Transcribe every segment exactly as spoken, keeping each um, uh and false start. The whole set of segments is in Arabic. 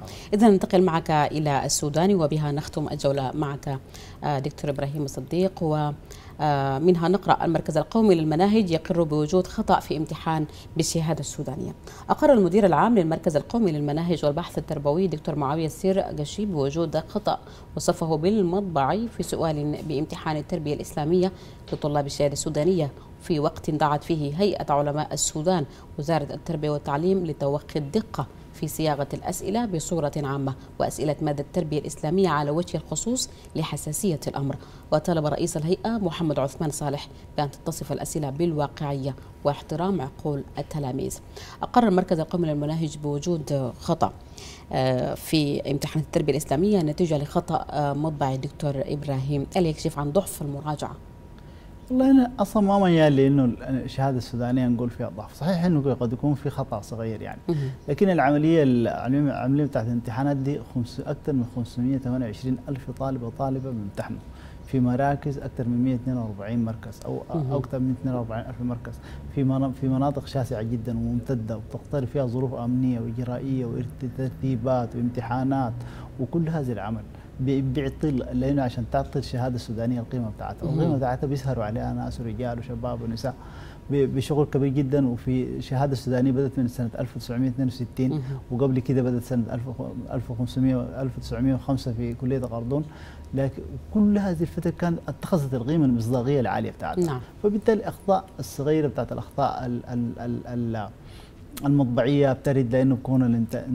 إذا ننتقل معك إلى السودان وبها نختم الجولة معك دكتور إبراهيم الصديق، ومنها نقرأ: المركز القومي للمناهج يقر بوجود خطأ في امتحان بالشهادة السودانية. أقر المدير العام للمركز القومي للمناهج والبحث التربوي دكتور معاوية السير قشي بوجود خطأ وصفه بالمطبعي في سؤال بامتحان التربية الإسلامية لطلاب الشهادة السودانية في وقت دعت فيه هيئة علماء السودان وزارة التربية والتعليم لتوخي الدقة في صياغة الأسئلة بصورة عامة وأسئلة مادة التربية الإسلامية على وجه الخصوص لحساسية الأمر. وطلب رئيس الهيئة محمد عثمان صالح بأن تتصف الأسئلة بالواقعية واحترام عقول التلاميذ. أقر المركز القومي للمناهج بوجود خطأ في امتحان التربية الإسلامية نتيجة لخطأ مطبعي. دكتور إبراهيم، هل يكشف عن ضعف المراجعة؟ والله أنا أصلا ما ميال لأنه الشهادة السودانية نقول فيها ضعف، صحيح إنه قد يكون في خطأ صغير يعني، لكن العملية العملية بتاعت الامتحانات دي أكثر من خمسمئة وثمانية وعشرين ألف طالب وطالبة بيمتحنوا في مراكز أكثر من مئة واثنين وأربعين مركز أو أو أكثر من اثنين وأربعين ألف مركز في في مناطق شاسعة جدا وممتدة وتقتضي فيها ظروف أمنية وإجرائية وترتيبات وامتحانات وكل هذا العمل بيعطي، لانه عشان تعطي الشهاده السودانيه القيمه بتاعتها، والقيمه بتاعتها بيسهروا عليها ناس ورجال وشباب ونساء بشغل كبير جدا. وفي الشهاده السودانيه بدات من سنه ألف وتسعمئة واثنين وستين وقبل كده بدات سنه ألف وخمسمئة ألف وتسعمئة وخمسة في كليه القردون، لكن كل هذه الفتره كانت اتخذت القيمه المصداقيه العاليه بتاعتها. نعم. فبالتالي الاخطاء الصغيره بتاعت الاخطاء ال ال ال ال المطبعيه بترد، لانه بكون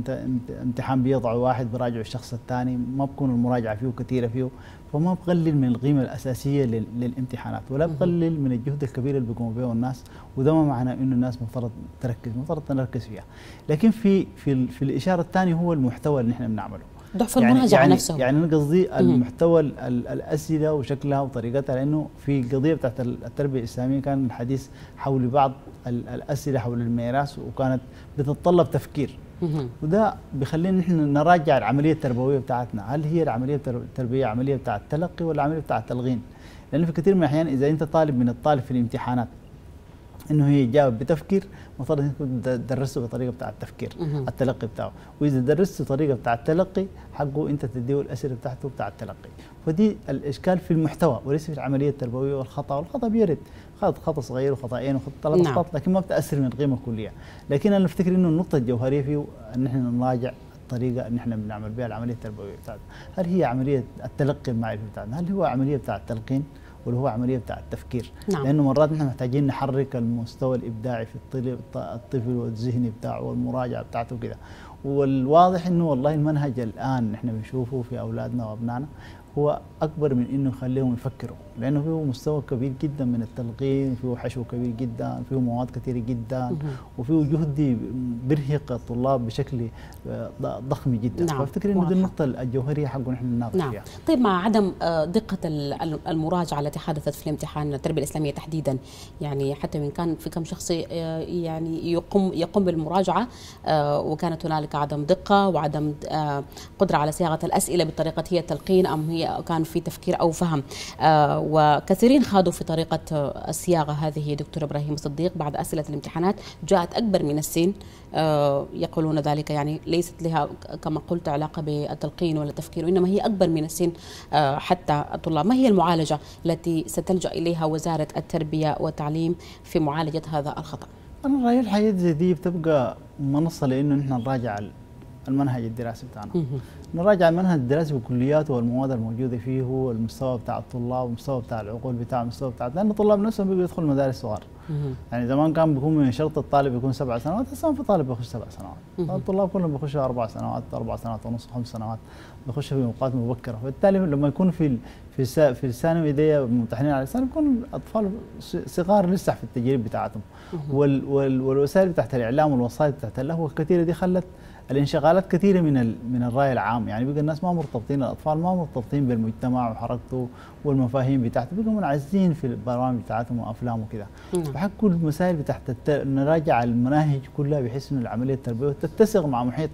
الامتحان بيضع واحد براجع الشخص الثاني، ما بكون المراجعه فيه كثيره فيه، فما بقلل من القيمه الاساسيه للامتحانات ولا بقلل من الجهد الكبير اللي بيقوموا به الناس، وده ما معناه انه الناس مفترض تركز، مفترض نركز فيها. لكن في في في الاشاره الثانيه هو المحتوى اللي نحن بنعمله، ضعف المراجعه يعني نفسه. يعني انا قصدي المحتوى الاسئله وشكلها وطريقتها، لانه في القضيه بتاعت التربيه الاسلاميه كان الحديث حول بعض الاسئله حول الميراث وكانت بتتطلب تفكير، وده بيخلينا نحن نراجع العمليه التربويه بتاعتنا، هل هي العمليه التربيه عمليه بتاعت تلقي ولا عمليه بتاعت تلقين؟ لانه في كثير من الاحيان اذا انت طالب من الطالب في الامتحانات انه هي يجاوب بتفكير، مفترض انك تدرسه بطريقه بتاع التفكير التلقي بتاعه، واذا درسته طريقه بتاع التلقي حقه انت تديه الاسئله بتاعته بتاع التلقي. فدي الاشكال في المحتوى وليس في العمليه التربويه. والخطا والخطا بيرد، خطا خطا صغير وخطأين وخطا ثلاث اخطاء، لكن ما بتاثر من القيمه الكليه. لكن انا افتكر انه النقطه الجوهريه فيه ان احنا نراجع الطريقه اللي احنا بنعمل بها العمليه التربويه بتاعتنا، هل هي عمليه التلقي المعرفي بتاعتنا، هل هو عمليه بتاع التلقين واللي هو عمليه بتاع التفكير. نعم. لانه مرات نحن محتاجين نحرك المستوى الابداعي في الطفل والذهني بتاعه والمراجعه بتاعته كده. والواضح انه والله المنهج الان نحن بنشوفه في اولادنا وابنائنا هو اكبر من انه يخليهم يفكروا، لانه فيه مستوى كبير جدا من التلقين، فيه حشو كبير جدا، فيه مواد كثيره جدا، وفيه جهد بيرهق الطلاب بشكل ضخم جدا. نعم. فافتكر انه دي النقطه الجوهريه حقه نحن نناقش نعم. فيها. طيب، مع عدم دقه المراجعه التي حدثت في الامتحان التربيه الاسلاميه تحديدا، يعني حتى من كان في كم شخص يعني يقوم يقوم بالمراجعه وكانت هنالك عدم دقه وعدم قدره على صياغه الاسئله بطريقه هي التلقين ام هي كان في تفكير او فهم، آه وكثيرين خاضوا في طريقه الصياغه هذه. دكتور ابراهيم الصديق، بعد اسئله الامتحانات جاءت اكبر من السن، آه يقولون ذلك يعني ليست لها كما قلت علاقه بالتلقين ولا التفكير، وانما هي اكبر من السن آه حتى الطلاب. ما هي المعالجه التي ستلجا اليها وزاره التربيه والتعليم في معالجه هذا الخطا؟ انا رايي الحياه زي دي بتبقى منصه لانه نحن نراجع المنهج الدراسي بتاعنا، نراجع المنهج الدراسي بكلياته والمواد الموجوده فيه والمستوى بتاع الطلاب والمستوى بتاع العقول بتاع المستوى بتاع، لان الطلاب نفسهم بيجوا يدخلوا مدارس صغار. يعني زمان كان بيكون من شرط الطالب يكون سبع سنوات، هسه في طالب بيخش سبع سنوات، الطلاب كلهم بيخشوا اربع سنوات، اربع سنوات ونص، خمس سنوات، بيخشوا في اوقات مبكره، فبالتالي لما يكون في في في الثانوي دي ممتحنين على الثانوي بيكون الاطفال صغار لسه في التجريب بتاعتهم. وال وال والوسائل بتاعت الاعلام والوسائل بتاعت اللهو الكثيره دي خلت الانشغالات كثيره من من الراي العام، يعني بقى الناس ما مرتبطين، الاطفال ما مرتبطين بالمجتمع وحركته والمفاهيم بتاعته، بقوا منعزلين في البرامج بتاعتهم وافلام وكده. فحكوا المسائل بتاعت نراجع المناهج كلها بحيث انه العمليه التربويه تتسق مع محيطها،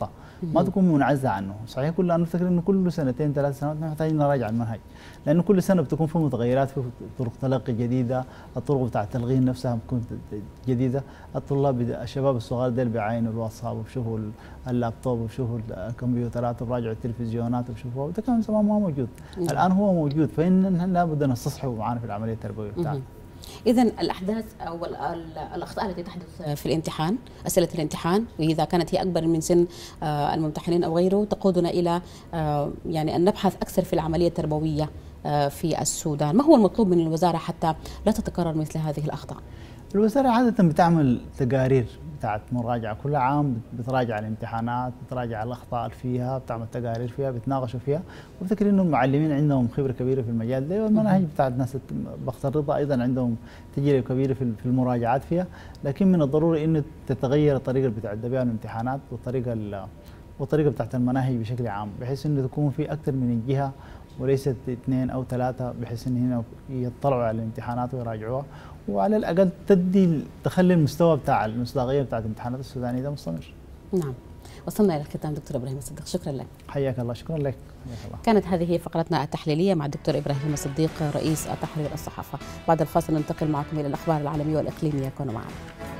ما تكون منعزله عنه. صحيح كلنا نفتكر انه كل سنتين ثلاث سنوات محتاجين نراجع المنهج، لانه كل سنه بتكون في متغيرات، في طرق تلقي جديده، الطرق بتاع التلقين نفسها بتكون جديده، الطلاب الشباب الصغار ديل بيعاينوا الواتساب وبشوفوا اللابتوب وبشوفوا الكمبيوترات وبراجعوا التلفزيونات وبشوفوا، ده كان زمان ما موجود. مم. الان هو موجود، فإن لابد نستصحبه معنا في العمليه التربويه بتاعنا. إذا الأحداث أو الأخطاء التي تحدث في الامتحان، أسئلة الامتحان، وإذا كانت هي أكبر من سن الممتحنين أو غيره، تقودنا إلى يعني أن نبحث أكثر في العملية التربوية في السودان. ما هو المطلوب من الوزارة حتى لا تتكرر مثل هذه الأخطاء؟ الوزارة عادة بتعمل تقارير بتاعت مراجعة كل عام، بتراجع الامتحانات، بتراجع الأخطاء فيها، بتعمل تقارير فيها، بتناقشوا فيها، وبفتكر إنه المعلمين عندهم خبرة كبيرة في المجال ده، والمناهج بتاعت ناس بخت الرضا أيضا عندهم تجربة كبيرة في المراجعات فيها، لكن من الضروري إنه تتغير الطريقة اللي بتعد بها الامتحانات والطريقة والطريقة بتاعت المناهج بشكل عام، بحيث إنه تكون في أكثر من جهة وليست اثنين أو ثلاثة، بحيث إن هنا يطلعوا على الامتحانات ويراجعوها، وعلى الأقل تدي تخلي المستوى بتاع المصداقية بتاعت الامتحانات السودانية ده مستمر. نعم. وصلنا إلى الختام دكتور إبراهيم الصديق، شكرا لك. حياك الله. شكرا لك. حياك الله. كانت هذه هي فقرتنا التحليلية مع الدكتور إبراهيم الصديق رئيس تحرير الصحافة. بعد الفاصل ننتقل معكم إلى الأخبار العالمية والإقليمية، كونوا معنا.